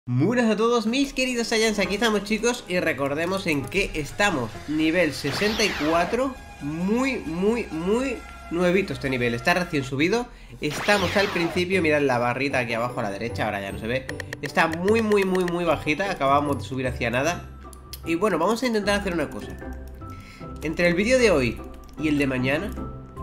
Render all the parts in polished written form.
Buenas a todos mis queridos Saiyans, aquí estamos chicos y recordemos en qué estamos. Nivel 64, muy nuevito este nivel, está recién subido. Estamos al principio, mirad la barrita aquí abajo a la derecha, ahora ya no se ve. Está muy bajita, acabamos de subir hacia nada. Y bueno, vamos a intentar hacer una cosa. Entre el vídeo de hoy y el de mañana,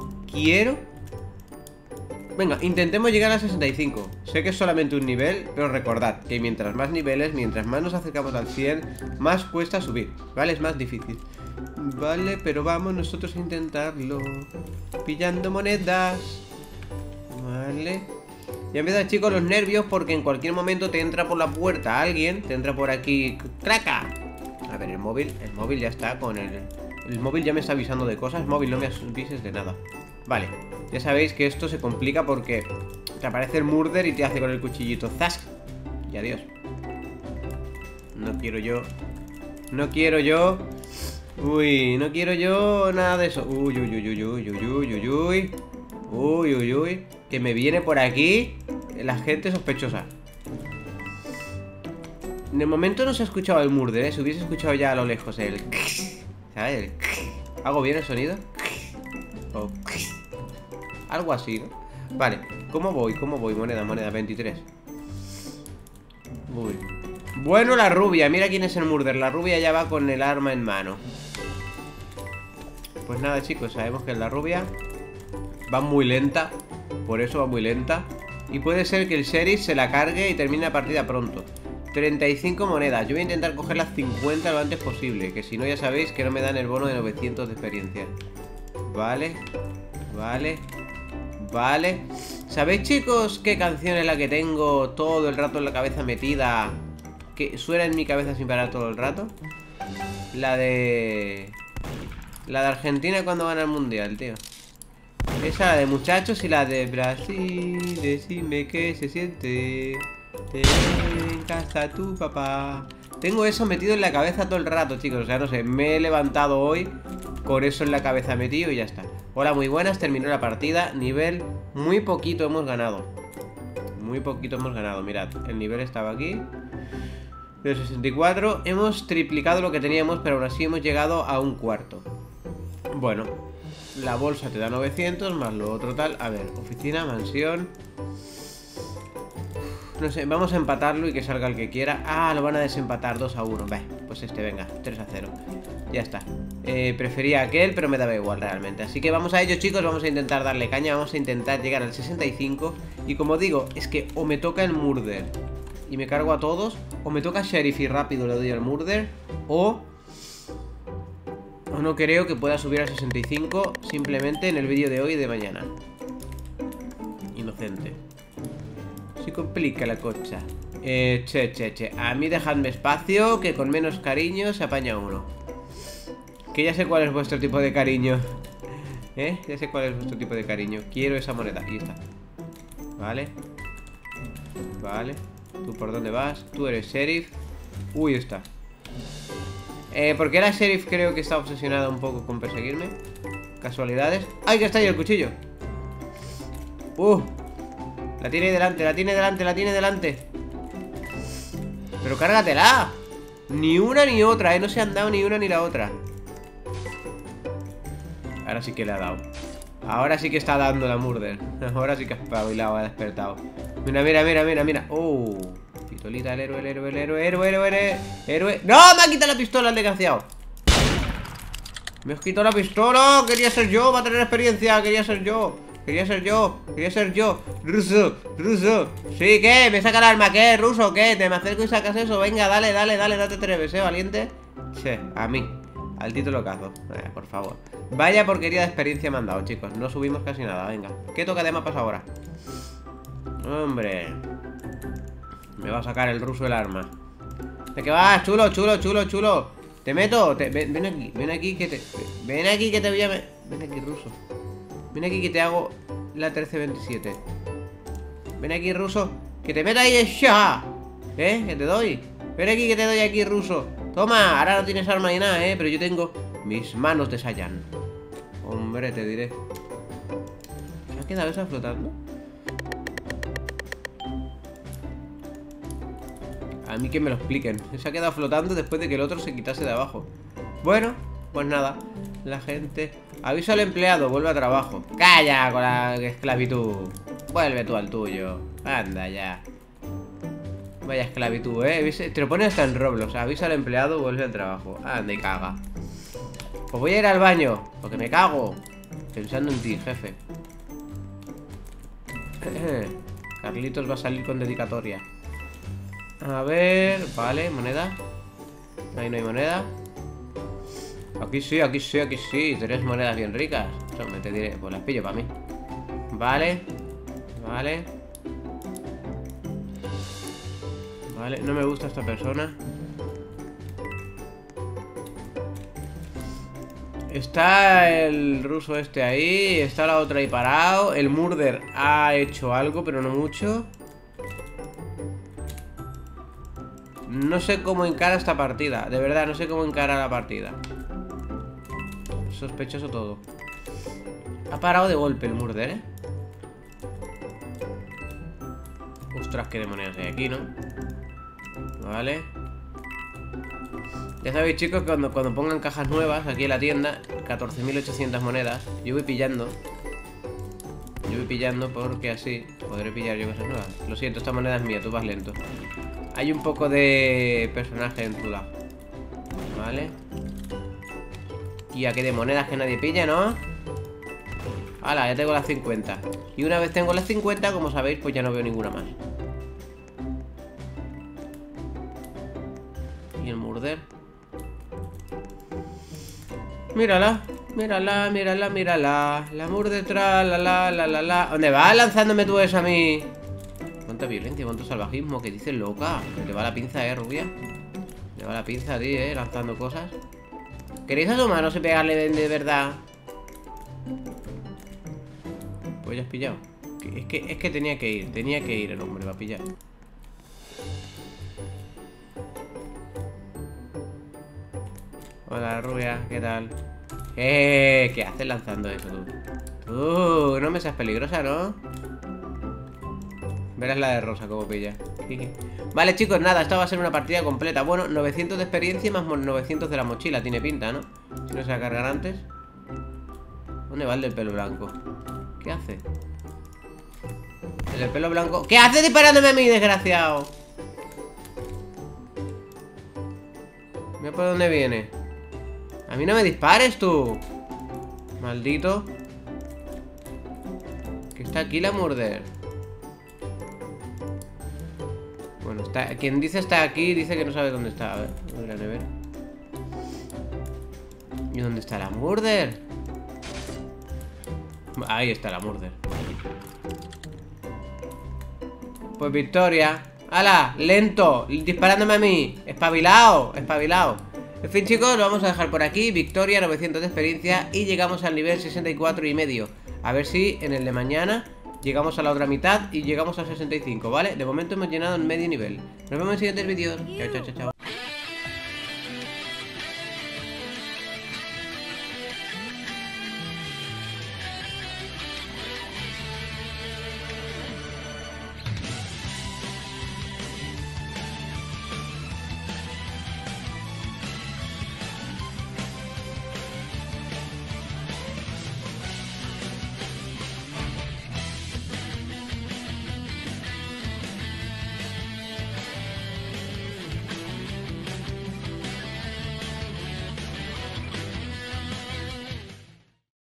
venga, intentemos llegar a 65. Sé que es solamente un nivel, pero recordad que mientras más niveles, mientras más nos acercamos al 100, más cuesta subir, ¿vale? Es más difícil. Vale, pero vamos nosotros a intentarlo. Pillando monedas. Vale. Ya empiezan chicos los nervios porque en cualquier momento te entra por la puerta alguien. Te entra por aquí. ¡Craca! A ver, el móvil ya está con el... El móvil ya me está avisando de cosas. Móvil, no me avises de nada. Vale, ya sabéis que esto se complica porque te aparece el murder y te hace con el cuchillito ¡zas! Y adiós. No quiero yo. No quiero yo. Uy, no quiero yo nada de eso. Uy. Que me viene por aquí la gente sospechosa. De momento no se ha escuchado el murder, ¿eh? Se hubiese escuchado ya a lo lejos el... ¿Sabes? ¿Hago bien el sonido? O... algo así, ¿no? Vale, ¿cómo voy? Moneda, 23. Uy. Bueno, la rubia, mira quién es el murder. La rubia ya va con el arma en mano. Pues nada chicos, sabemos que la rubia va muy lenta. Por eso va muy lenta. Y puede ser que el sheriff se la cargue y termine la partida pronto. 35 monedas, yo voy a intentar coger las 50 lo antes posible. Que si no ya sabéis que no me dan el bono de 900 de experiencia. Vale. ¿Sabéis chicos qué canción es la que tengo todo el rato en la cabeza metida? Que suena en mi cabeza sin parar todo el rato. La de Argentina cuando gana el mundial, tío. Esa, la de muchachos, y la de Brasil. Decime qué se siente en casa tu papá. Tengo eso metido en la cabeza todo el rato, chicos. O sea, no sé, me he levantado hoy con eso en la cabeza metido y ya está. Hola, muy buenas, terminó la partida. Nivel muy poquito hemos ganado. Mirad, el nivel estaba aquí de 64. Hemos triplicado lo que teníamos, pero aún así hemos llegado a un cuarto. Bueno, la bolsa te da 900 más lo otro tal. A ver, oficina, mansión. No sé, vamos a empatarlo y que salga el que quiera. Ah, lo van a desempatar 2-1. Pues venga, 3-0. Ya está. Prefería aquel, pero me daba igual realmente. Así que vamos a ello, chicos. Vamos a intentar darle caña. Vamos a intentar llegar al 65. Y como digo, es que o me toca el murder y me cargo a todos, o me toca sheriff y rápido le doy al murder, o no creo que pueda subir al 65 simplemente en el vídeo de hoy y de mañana. Inocente. Se complica la cosa. A mí dejadme espacio, que con menos cariño se apaña uno. Que ya sé cuál es vuestro tipo de cariño. Ya sé cuál es vuestro tipo de cariño. Quiero esa moneda, y está. Vale. ¿Tú por dónde vas? Tú eres sheriff. Uy, está. Porque la sheriff creo que está obsesionada un poco con perseguirme. Casualidades. ¡Ay, que está ahí el cuchillo! La tiene delante. Pero cárgatela. Ni una ni otra, no se han dado ni una ni la otra. Ahora sí que le ha dado. Ahora sí que está dando la murder. Ahora sí que ha espabilado, ha despertado. Mira. Pistolita, el héroe. ¡No! Me ha quitado la pistola el desgraciado. Me has quitado la pistola. Quería ser yo, va a tener experiencia. Quería ser yo. Ruso. Sí, ¿qué? ¿Me saca el arma? ¿Qué? ¿Ruso? ¿Qué? ¿Te me acerco y sacas eso? Venga, dale, date atreves, valiente. Sí, a mí. Al título cazo. Por favor. Vaya porquería de experiencia me han dado, chicos. No subimos casi nada, venga. ¿Qué toca de mapas ahora? Hombre. Me va a sacar el ruso el arma. ¿De qué vas? Chulo. Te meto. Ven aquí que te voy a... Ven aquí, ruso. Ven aquí que te hago la 1327. Ven aquí, ruso. Que te meto ahí de shaha. Que te doy. Ven aquí que te doy aquí, ruso. Toma, ahora no tienes arma ni nada, pero yo tengo mis manos de Saiyan. Hombre, te diré. ¿Se ha quedado esa flotando? A A mí que me lo expliquen. Se ha quedado flotando después de que el otro se quitase de abajo. Bueno, pues nada. La gente... Aviso al empleado, vuelve a trabajo. ¡Calla con la esclavitud! Vuelve tú al tuyo. Anda ya. Vaya esclavitud, te lo pone hasta en Roblox. Avisa al empleado, vuelve al trabajo. Anda y caga. Pues voy a ir al baño, porque me cago. Pensando en ti, jefe. Carlitos va a salir con dedicatoria. A ver, vale, moneda. Ahí no hay moneda. Aquí sí, aquí sí, aquí sí. 3 monedas bien ricas. Eso me te diré, pues las pillo para mí. Vale. Vale. Vale, no me gusta esta persona. Está el ruso este ahí. Está la otra ahí parado. El Murder ha hecho algo, pero no mucho. No sé cómo encara esta partida. De verdad, no sé cómo encara la partida. Sospechoso todo. Ha parado de golpe el Murder, Ostras, qué demonios hay aquí, ¿no? Vale. Ya sabéis, chicos, que cuando pongan cajas nuevas aquí en la tienda, 14.800 monedas, yo voy pillando. Yo voy pillando porque así podré pillar yo cosas nuevas. Lo siento, esta moneda es mía, tú vas lento. Hay un poco de personaje en tu lado. Vale. Y aquí de monedas que nadie pilla, ¿no? Hala, ya tengo las 50. Y una vez tengo las 50, como sabéis, pues ya no veo ninguna más. Y el Murder. Mírala, mírala, mírala, mírala. La Murder tra, la. ¿Dónde vas lanzándome tú eso a mí? Cuánta violencia, cuánto salvajismo. Que dices loca. Que te va la pinza, rubia. Te va la pinza a ti, lanzando cosas. ¿Queréis asomaros y pegarle de verdad? Pues ya has pillado. Es que tenía que ir el hombre, va a pillar. Hola, rubia, ¿qué tal? ¿Qué haces lanzando eso tú? No me seas peligrosa, ¿no? Verás la de rosa como pilla. Vale, chicos, nada, esta va a ser una partida completa. Bueno, 900 de experiencia más 900 de la mochila. Tiene pinta, ¿no? Si no se va a cargar antes. ¿Dónde va el del pelo blanco? ¿Qué hace? El del pelo blanco. ¿Qué hace disparándome a mí, desgraciado? Mira por dónde viene. A mí no me dispares, tú. Maldito. Que está aquí la Murder. Bueno, está, quien dice está aquí dice que no sabe dónde está. A ver, la nevera. ¿Y dónde está la Murder? Ahí está la Murder. Pues victoria. ¡Hala! ¡Lento! Disparándome a mí. ¡Espabilado! ¡Espabilado! En fin, chicos, lo vamos a dejar por aquí. Victoria, 900 de experiencia. Y llegamos al nivel 64,5. A ver si en el de mañana llegamos a la otra mitad y llegamos a 65, ¿vale? De momento hemos llenado en medio nivel. Nos vemos en siguientes vídeos. Chao, chao, chao, chao.